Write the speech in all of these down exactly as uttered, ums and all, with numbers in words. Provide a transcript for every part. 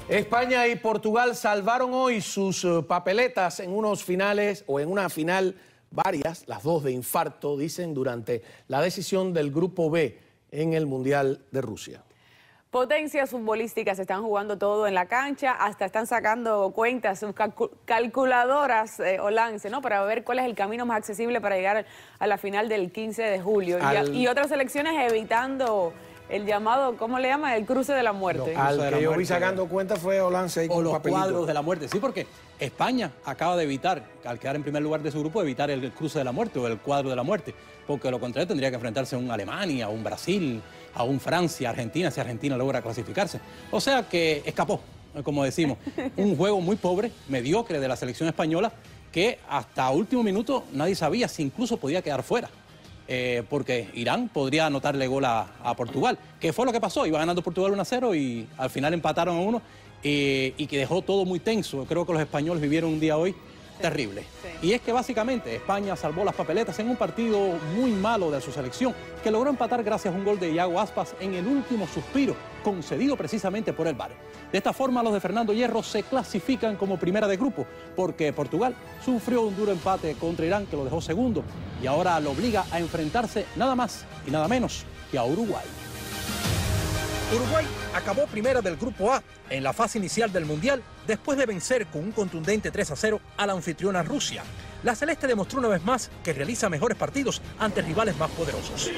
España y Portugal salvaron hoy sus uh, papeletas en unos finales, o en una final, varias, las dos de infarto, dicen, durante la decisión del Grupo B en el Mundial de Rusia. Potencias futbolísticas están jugando todo en la cancha, hasta están sacando cuentas, sus calcu calculadoras eh, o lance, ¿no? Para ver cuál es el camino más accesible para llegar a la final del quince de julio. Al... Y, y otras selecciones evitando el llamado, ¿cómo le llaman? El cruce de la muerte. Al que yo muerte. vi sacando cuenta fue Olance. O los papelito. cuadros de la muerte. Sí, porque España acaba de evitar, al quedar en primer lugar de su grupo, evitar el cruce de la muerte o el cuadro de la muerte. Porque lo contrario tendría que enfrentarse a un Alemania, a un Brasil, a un Francia, Argentina, si Argentina logra clasificarse. O sea que escapó, como decimos. Un juego muy pobre, mediocre de la selección española, que hasta último minuto nadie sabía si incluso podía quedar fuera. Eh, porque Irán podría anotarle gol a, a Portugal, que fue lo que pasó, iba ganando Portugal uno a cero y al final empataron a uno eh, y que dejó todo muy tenso. Creo que los españoles vivieron un día hoy sí, terrible. Sí. Y es que básicamente España salvó las papeletas en un partido muy malo de su selección, que logró empatar gracias a un gol de Iago Aspas en el último suspiro, concedido precisamente por el V A R. De esta forma, los de Fernando Hierro se clasifican como primera de grupo, porque Portugal sufrió un duro empate contra Irán, que lo dejó segundo, y ahora lo obliga a enfrentarse nada más y nada menos que a Uruguay. Uruguay acabó primera del Grupo A en la fase inicial del Mundial, después de vencer con un contundente tres a cero a la anfitriona Rusia. La Celeste demostró una vez más que realiza mejores partidos ante rivales más poderosos.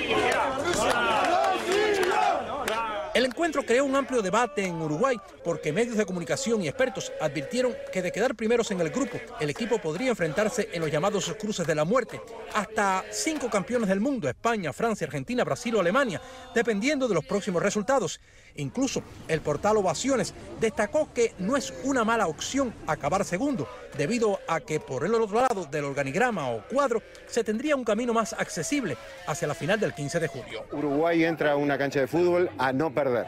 El encuentro creó un amplio debate en Uruguay porque medios de comunicación y expertos advirtieron que de quedar primeros en el grupo, el equipo podría enfrentarse en los llamados cruces de la muerte. Hasta cinco campeones del mundo, España, Francia, Argentina, Brasil o Alemania, dependiendo de los próximos resultados. Incluso el portal Ovaciones destacó que no es una mala opción acabar segundo, debido a que por el otro lado del organigrama o cuadro se tendría un camino más accesible hacia la final del quince de julio. Uruguay entra a una cancha de fútbol a no perder.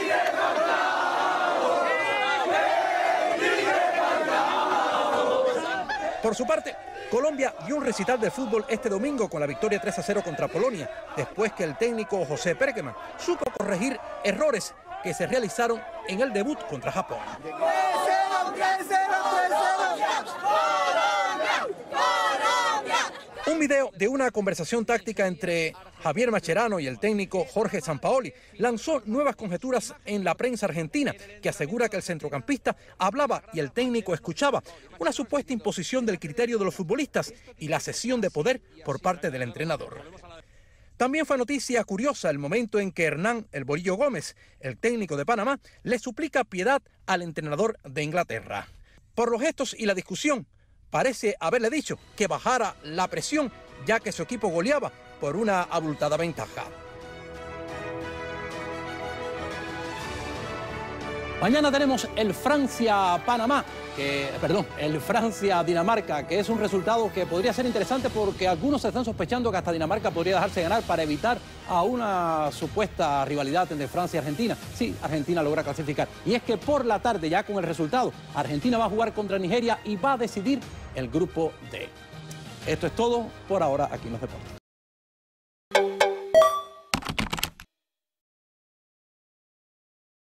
Por su parte, Colombia dio un recital de fútbol este domingo con la victoria tres a cero contra Polonia, después que el técnico José Perkeman supo corregir errores que se realizaron en el debut contra Japón. Un video de una conversación táctica entre Javier Mascherano y el técnico Jorge Sampaoli lanzó nuevas conjeturas en la prensa argentina, que asegura que el centrocampista hablaba y el técnico escuchaba, una supuesta imposición del criterio de los futbolistas y la cesión de poder por parte del entrenador. También fue noticia curiosa el momento en que Hernán El Bolillo Gómez, el técnico de Panamá, le suplica piedad al entrenador de Inglaterra. Por los gestos y la discusión, parece haberle dicho que bajara la presión, ya que su equipo goleaba por una abultada ventaja. Mañana tenemos el Francia-Panamá, que, perdón, el Francia-Dinamarca, que es un resultado que podría ser interesante porque algunos están sospechando que hasta Dinamarca podría dejarse ganar para evitar a una supuesta rivalidad entre Francia y Argentina. Sí, Argentina logra clasificar. Y es que por la tarde, ya con el resultado, Argentina va a jugar contra Nigeria y va a decidir el grupo D. Esto es todo por ahora aquí en Los Deportes.